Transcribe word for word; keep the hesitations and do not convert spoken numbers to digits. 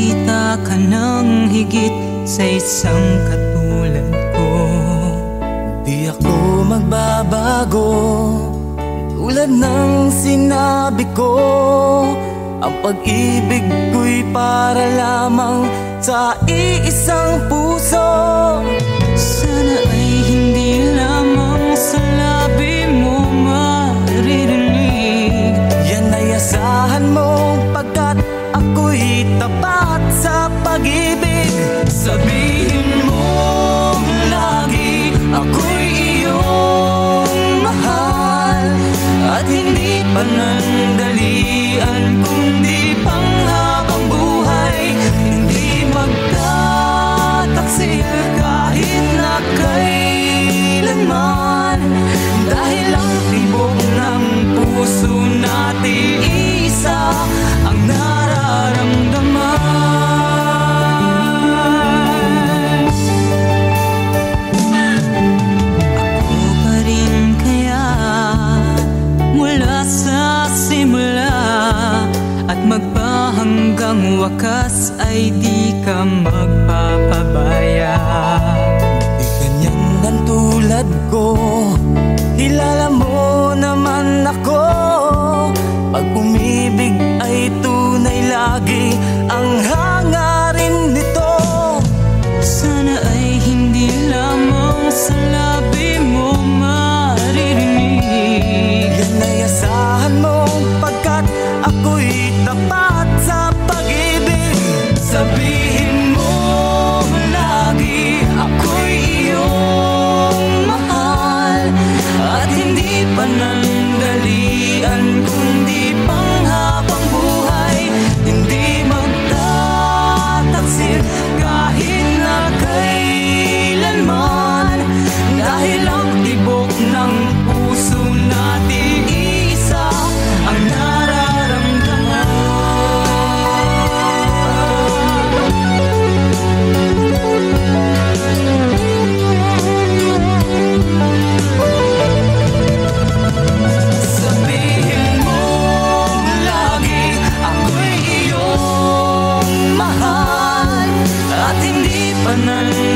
makita ka ng higit sa isang katulad ko. Di ako magbabago, tulad ng sinabi ko. Ang pag-ibig ko'y para lamang sa iisang puso. Sana ay hindi lamang sa labi mo maririnig. Yan ay asahan mo, pagkat ako'y tapat sa pag-ibig. Sabihin mo lagi, ako'y iyong mahal, at hindi panandalian kundi panghabang buhay. Hindi magtataksil kahit na kailanman, dahil ang tibok ng puso natin isa ang nararamdaman. Ako pa rin kaya mula sa simula, at magpahanggang wakas ay di ka magpapabaya. Di ganyan ang tulad ko, kilala mo naman ako. Pag umibig ay tunay lagi ang hangarin nito. Sana ay hindi lamang sa labi mo maririnig. Yan ay asahan mo, pagkat ako'y tapat sa pag-ibig. Sabihin mo lagi, ako'y iyong mahal, at hindi panandalian kundi panghabang buhay. Hindi magtataksil kahit na kailanman, dahil ang tibok ng puso natin isa ang nararamdaman. Sabihin mo lagi, ako'y iyong mahal, at hindi pa